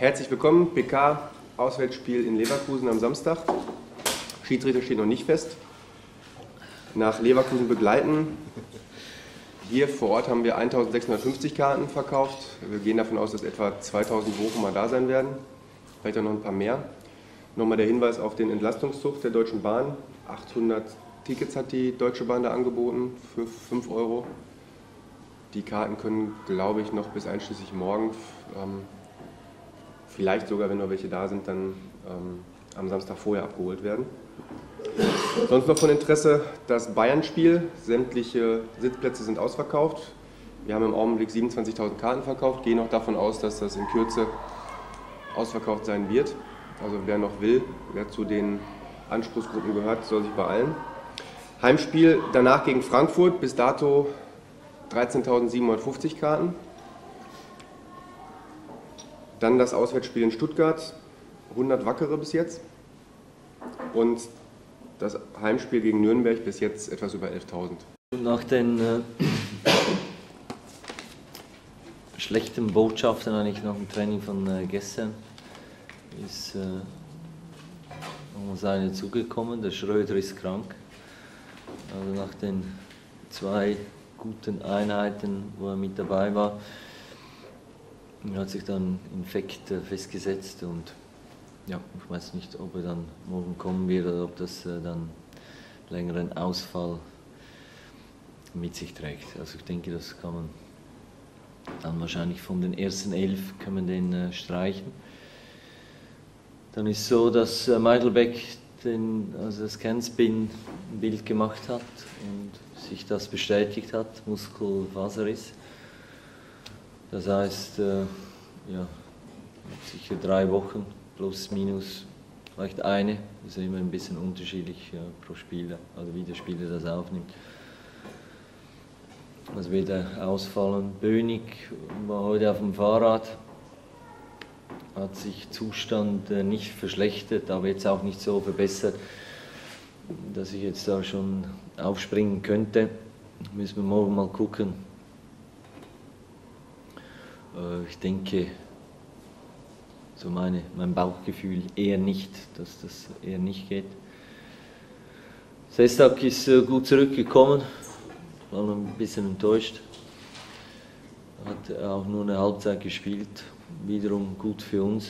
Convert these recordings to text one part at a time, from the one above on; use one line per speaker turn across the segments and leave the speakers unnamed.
Herzlich willkommen, PK, Auswärtsspiel in Leverkusen am Samstag. Schiedsrichter steht noch nicht fest. Nach Leverkusen begleiten. Hier vor Ort haben wir 1650 Karten verkauft. Wir gehen davon aus, dass etwa 2000 Bochumer da sein werden. Vielleicht auch noch ein paar mehr. Nochmal der Hinweis auf den Entlastungszug der Deutschen Bahn. 800 Tickets hat die Deutsche Bahn da angeboten für 5 €. Die Karten können, glaube ich, noch bis einschließlich morgen, vielleicht sogar, wenn noch welche da sind, dann am Samstag vorher abgeholt werden. Sonst noch von Interesse das Bayern-Spiel. Sämtliche Sitzplätze sind ausverkauft. Wir haben im Augenblick 27.000 Karten verkauft. Gehen noch davon aus, dass das in Kürze ausverkauft sein wird. Also wer noch will, wer zu den Anspruchsgruppen gehört, soll sich beeilen. Heimspiel danach gegen Frankfurt. Bis dato 13.750 Karten. Dann das Auswärtsspiel in Stuttgart. 100 Wackere bis jetzt. Und das Heimspiel gegen Nürnberg bis jetzt etwas über 11.000.
Nach den schlechten Botschaften eigentlich nach dem Training von gestern ist uns eine zugekommen, der Schröder ist krank. Also nach den 2 guten Einheiten, wo er mit dabei war, hat sich dann Infekt festgesetzt und ja, ich weiß nicht, ob er dann morgen kommen wird oder ob das dann längeren Ausfall mit sich trägt. Also ich denke, das kann man dann wahrscheinlich von den ersten 11 können wir den streichen. Dann ist so, dass Meidelbeck das Kernspin-Bild gemacht hat und sich das bestätigt hat, Muskelfaserriss. Das heißt, ja, sicher 3 Wochen. Plus, minus, vielleicht eine, das ist immer ein bisschen unterschiedlich pro Spieler, also wie der Spieler das aufnimmt. Also wird er ausfallen. Bönig war heute auf dem Fahrrad, hat sich Zustand nicht verschlechtert, aber jetzt auch nicht so verbessert, dass ich jetzt da schon aufspringen könnte. Müssen wir morgen mal gucken. Ich denke, so mein Bauchgefühl eher nicht, dass das eher nicht geht. Sestak ist gut zurückgekommen, war noch ein bisschen enttäuscht. Hat auch nur eine Halbzeit gespielt, wiederum gut für uns.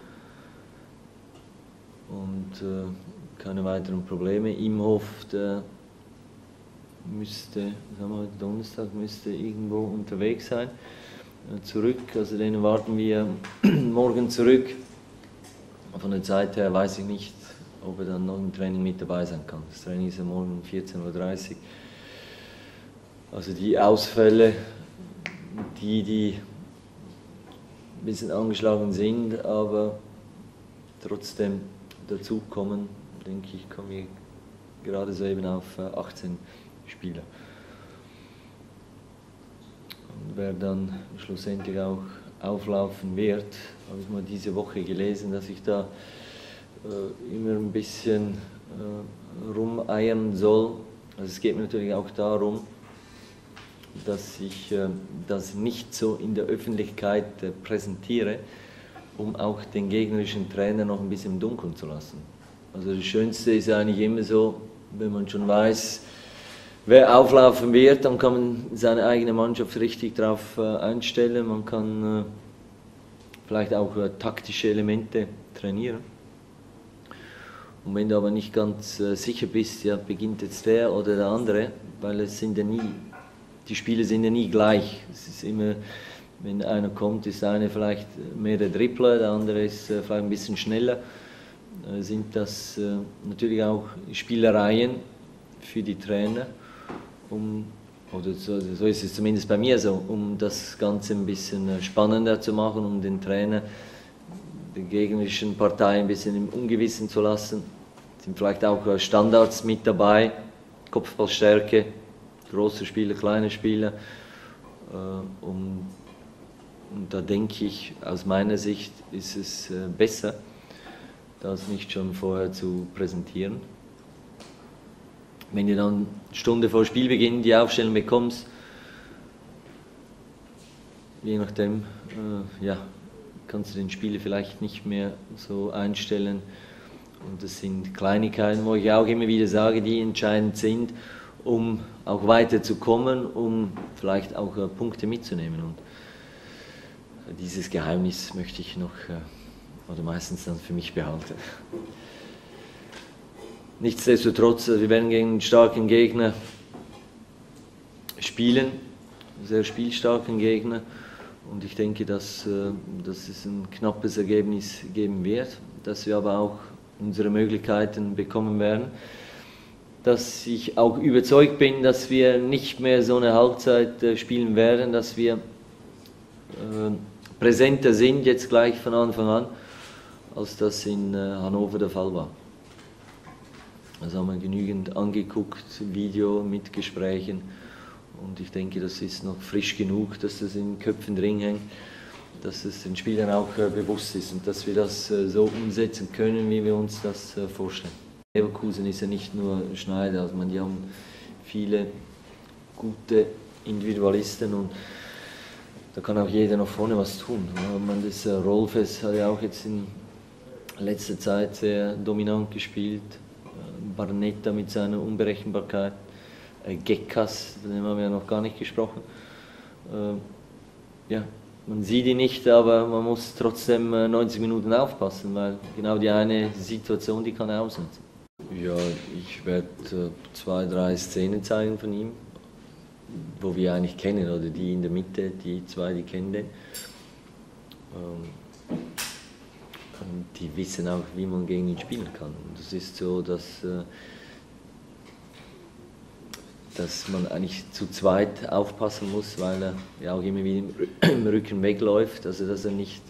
Und keine weiteren Probleme. Imhoff, der müsste, sagen wir, Donnerstag müsste irgendwo unterwegs sein. Zurück, also den erwarten wir morgen zurück. Von der Zeit her weiß ich nicht, ob er dann noch im Training mit dabei sein kann. Das Training ist ja morgen um 14:30 Uhr. Also die Ausfälle, die ein bisschen angeschlagen sind, aber trotzdem dazukommen, denke ich, kommen wir gerade so eben auf 18 Spieler. Und wer dann schlussendlich auch auflaufen wird, habe ich mal diese Woche gelesen, dass ich da immer ein bisschen rumeiern soll. Also es geht mir natürlich auch darum, dass ich das nicht so in der Öffentlichkeit präsentiere, um auch den gegnerischen Trainer noch ein bisschen im Dunkeln zu lassen. Also das Schönste ist eigentlich immer so, wenn man schon weiß, wer auflaufen wird, dann kann man seine eigene Mannschaft richtig darauf einstellen. Man kann vielleicht auch taktische Elemente trainieren. Und wenn du aber nicht ganz sicher bist, ja, beginnt jetzt der oder der andere, weil es sind ja nie, die Spiele sind ja nie gleich. Es ist immer, wenn einer kommt, ist der eine vielleicht mehr der Dribbler, der andere ist vielleicht ein bisschen schneller. Sind das natürlich auch Spielereien für die Trainer. Oder so ist es zumindest bei mir so, um das Ganze ein bisschen spannender zu machen, um den Trainer, die gegnerischen Partei ein bisschen im Ungewissen zu lassen. Sind vielleicht auch Standards mit dabei, Kopfballstärke, große Spieler, kleine Spieler. Und da denke ich, aus meiner Sicht ist es besser, das nicht schon vorher zu präsentieren. Wenn du dann eine Stunde vor Spielbeginn die Aufstellung bekommst, je nachdem, ja, kannst du den Spieler vielleicht nicht mehr so einstellen. Und das sind Kleinigkeiten, wo ich auch immer wieder sage, die entscheidend sind, um auch weiterzukommen, um vielleicht auch Punkte mitzunehmen. Und dieses Geheimnis möchte ich noch, oder meistens dann für mich behalten. Nichtsdestotrotz, wir werden gegen einen starken Gegner spielen, einen sehr spielstarken Gegner. Und ich denke, dass es ein knappes Ergebnis geben wird, dass wir aber auch unsere Möglichkeiten bekommen werden. Dass ich auch überzeugt bin, dass wir nicht mehr so eine Halbzeit spielen werden, dass wir präsenter sind, jetzt gleich von Anfang an, als das in Hannover der Fall war. Also haben wir genügend angeguckt, Video mit Gesprächen, und ich denke, das ist noch frisch genug, dass das in den Köpfen drin hängt, dass es den Spielern auch bewusst ist und dass wir das so umsetzen können, wie wir uns das vorstellen. Leverkusen ist ja nicht nur Schneider, also die haben viele gute Individualisten und da kann auch jeder nach vorne was tun. Das Rolfes hat ja auch jetzt in letzter Zeit sehr dominant gespielt, Barnetta mit seiner Unberechenbarkeit, Gekas, von dem haben wir ja noch gar nicht gesprochen. Ja, man sieht ihn nicht, aber man muss trotzdem 90 Minuten aufpassen, weil genau die eine Situation, die kann er ausnutzen. Ja, ich werde 2, 3 Szenen zeigen von ihm, wo wir eigentlich kennen, oder die in der Mitte, die zwei, die kennen den. Und die wissen auch, wie man gegen ihn spielen kann. Und es ist so, dass man eigentlich zu zweit aufpassen muss, weil er ja auch immer wieder im Rücken wegläuft, also dass er nicht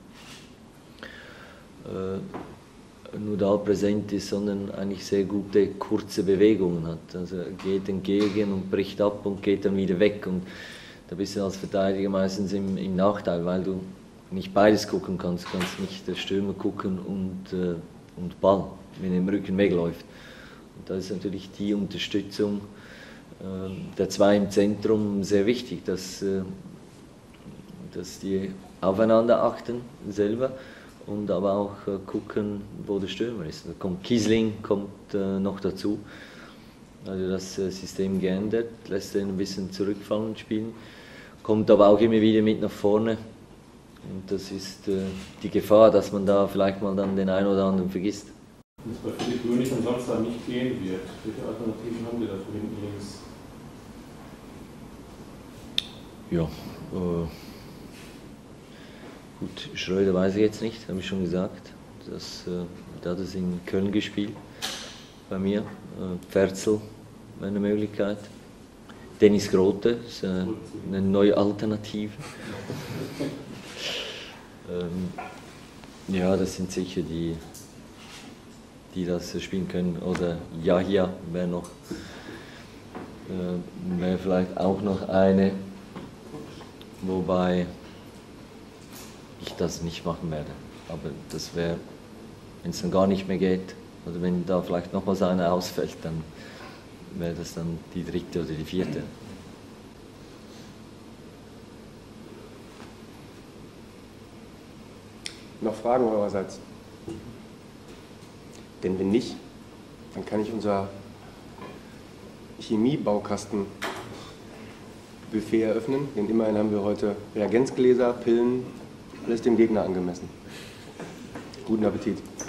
nur da präsent ist, sondern eigentlich sehr gute kurze Bewegungen hat. Also er geht entgegen und bricht ab und geht dann wieder weg, und da bist du als Verteidiger meistens im Nachteil, weil du nicht beides gucken kannst. Du kannst nicht der Stürmer gucken und Ball, wenn er im Rücken wegläuft. Und da ist natürlich die Unterstützung der zwei im Zentrum sehr wichtig, dass die aufeinander achten selber und aber auch gucken, wo der Stürmer ist. Da kommt Kiesling noch dazu. Also das System geändert, lässt ihn ein bisschen zurückfallen spielen, kommt aber auch immer wieder mit nach vorne. Und das ist die Gefahr, dass man da vielleicht mal dann den einen oder anderen vergisst.
Wenn es bei Philipp König am Samstag nicht gehen wird, welche Alternativen haben wir da für hinten links?
Ja, gut, Schröder weiß ich jetzt nicht, habe ich schon gesagt. Der hat es in Köln gespielt, bei mir. Pferzel wäre eine Möglichkeit. Dennis Grote ist eine neue Alternative. Ja, das sind sicher die das spielen können. Oder Yahya wäre vielleicht auch noch eine, wobei ich das nicht machen werde. Aber das wäre, wenn es dann gar nicht mehr geht, oder wenn da vielleicht nochmals einer ausfällt, dann wäre das dann die dritte oder die vierte.
Noch Fragen eurerseits? Denn wenn nicht, dann kann ich unser Chemiebaukasten-Buffet eröffnen. Denn immerhin haben wir heute Reagenzgläser, Pillen, alles dem Gegner angemessen. Guten Appetit.